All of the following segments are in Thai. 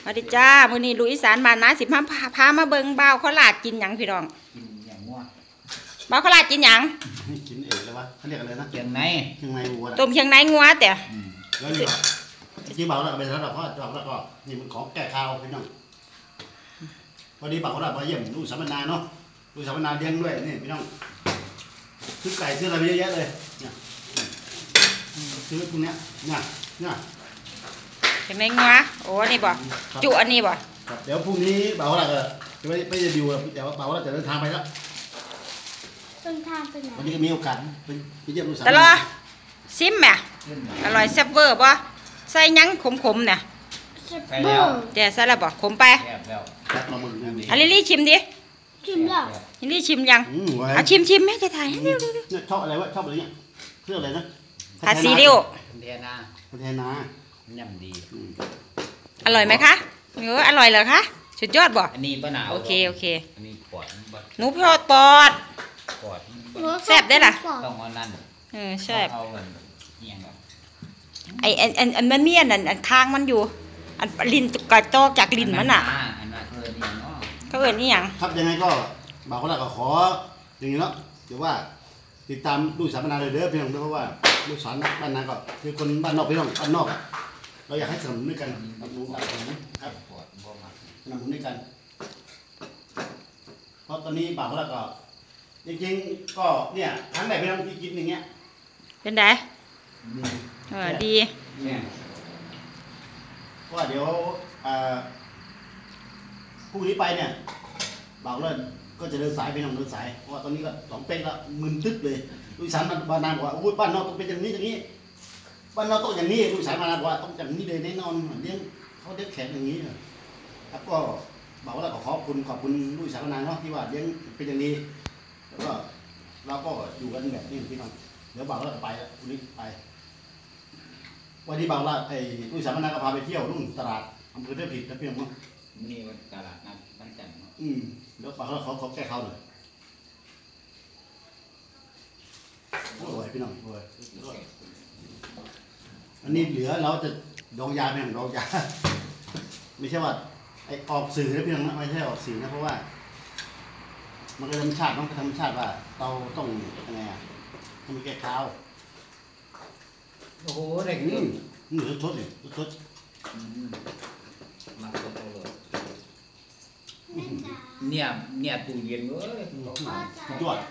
วัสดีจ้ามื้อนี้ลุยอีสานบ้านนาสิพามาเบิ่งบ่าวเขาลาดกินหยังพี่น้องกินอย่างงัวบ่าวเขาลาดกินหยังกินเอ๋เลยวะเขาเรียกอะไรนะเกียงในวัวต้มเคียงในงัวแต่แล้วนี่ที่บ่าวเราไปแล้วเราก็จอบแล้วก็นี่มันของแก้ข้าวพี่น้องพอดีบ่าวเราไปเยี่ยมลูกสัมมนาเนาะลูกสัมมนาเลี้ยงด้วยนี่พี่น้องซื้อไก่ซื้ออะไรเยอะแยะเลยเนี่ยซื้อพวกเนี้ยเนี่ยเคียงในงัวโอ้นี่บ่จุอันนี้บ่เดี๋ยวพรุ่งนี้บ่าวเราจะไม่จะดิวเดี๋ยวบ่าวเราจะเดินทางไปแล้วเดินทางไปไหนวันนี้ก็มีโอกาสไปเยี่ยมลูกสัมมนาตลอดซิมแม่อร่อยแซ่บเวอร์บ่ใส่ยังขมๆเนี่ยแต่ใส่แล้วบ่ขมไปอันลี่ชิมดิชิมแล้วลี่ชิมยังชิมแม่จะถ่ายให้เร็วชอบอะไรวะชอบอะไรเนี่ยเรื่องอะไรนะทาซีดิโอเทนาย่ำดีอร่อยไหมคะอร่อยเหรอคะสุดยอดบ่อันนี้ป้าหนาวโอเคอันนี้ปอดหนูพอดปอดแซ่บได้ล่ะต้องเอานั่นแซ่บเอาเงินเงี้ยกับอันมันมีอันค้างมันอยู่อันลิ้นกระจอกจากลิ้นมันอ่ะเขาเอิ้นนี่ยังครับยังไงก็บ่าวคนละก็ขออย่างนี้เนาะเดี๋ยวว่าติดตามลูกสาวบ้านนาเลยเด้อพี่น้องเพราะว่าลูกสาวบ้านนาก็คือคนบ้านนอกพี่น้องบ้านนอกเราอยากให้สนับสนุนด้วยกันรับรู้ครับสนับสนุนด้วยกันเพราะตอนนี้บ่าวคนละก็จริงๆก็เนี่ยครั้งแรกพี่น้องที่กินอย่างเงี้ยเป็นไงดีว่าเดี๋ยวพรุ่งนี้ไปเนี่ยบ่าวเลิศก็จะเดินสายไปน้องเดินสายเพราะว่าตอนนี้ก็2 เป็นแล้วมึนตึ๊บเลยลูกสาวบ้านนาบอกว่าโอ้ยบ้านนอกต้องเป็นอย่างนี้บ้านนอกต้องอย่างนี้ลูกสาวบ้านนาบอกว่าต้องอย่างนี้เลยแน่นอนเลี้ยงเขาเลี้ยงแขกอย่างนี้ครับก็บ่าวเลิศก็ขอบคุณลูกสาวบ้านนาเนาะที่ว่าเลี้ยงเป็นอย่างนี้แล้วก็เราก็อยู่กันแบบนี้พี่น้องเดี๋ยวบ่าวเลิศไปแล้วพรุ่งนี้ไปวันนี้บ่าวเลิศลูกสาวบ้านนาก็พาไปเที่ยวนู่นตลาดอำเภอเทพผิดนะพี่น้องเนาะนี่วันตลาดนัดบ้านจันทร์เดี๋ยวป่าเขาแก้เขาเลยโอ้ยพี่น้องโอ้ยอันนี้เหลือเราจะดองยาไม่ของดองยาไม่ใช่ว่าออกสื่อนะพี่น้องนะไม่ใช่ออกสื่อนะเพราะว่ามันก็ธรรมชาติธรรมชาติว่าเราต้องยังไงต้องมีแก้ข้าวโอ้โหเด็กนี่ทดเลยทดมาตัวเลยเนี่ยตู้เย็นเว้ยยอด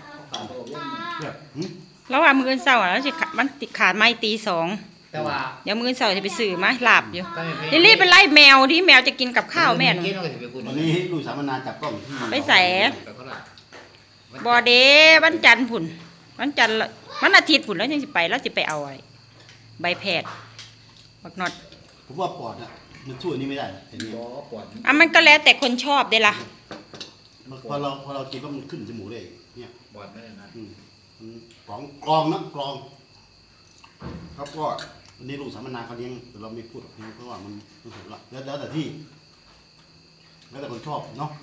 แล้วว่ามื้อเช้าแล้วสิมันติดขาดไม้ตี 2 แต่ว่าเดี๋ยวมื้อเช้าจะไปซื้อมาลาบอยู่รีบไปไล่แมวที่แมวจะกินกับข้าวแม่หนูวันนี้ลูกสาวมนาจับกล้องไปใส่บ่เด้วันจันทร์พุ่นวันจันทร์วันอาทิตย์พุ่นแล้วยังสิไปแล้วสิไปเอาอะไรใบแพทย์บักน็อตผมว่าปอดอ่ะมันช่วยนี่ไม่ได้เห็นไหมมันก็แล้วแต่คนชอบเด้ล่ะพอเรากินก็มันขึ้นจมูกเลยเนี่ยปอดไม่ได้นะกรองนะกรองครับก็วันนี้ลูกสามนาเขาเลี้ยงแต่เราไม่พูดเพราะว่ามันถูกละแล้วแต่ที่แล้วแต่คนชอบเนาะ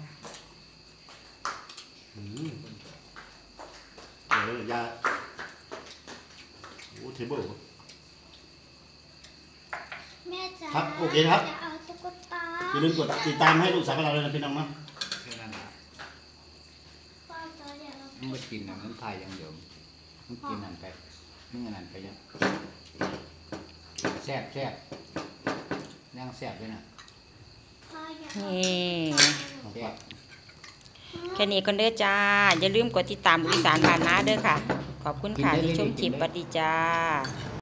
เดี๋ยวยาโอ้เทเบิลครับโอเคครับอย่าลืมกดติดตามให้ลูกสาวเราเลยนะพี่น้องนะมันไม่กินมันถ่ายอย่างเดียวมันกินนั่นไปมึงนั่นไปยังแซ่บย่างแซ่บเลยนะนี่แค่นี้ก็เด้อจ้าอย่าลืมกดติดตามอีสานบ้านนาเด้อค่ะขอบคุณค่ะที่ชมคลิปสวัสดีจ้า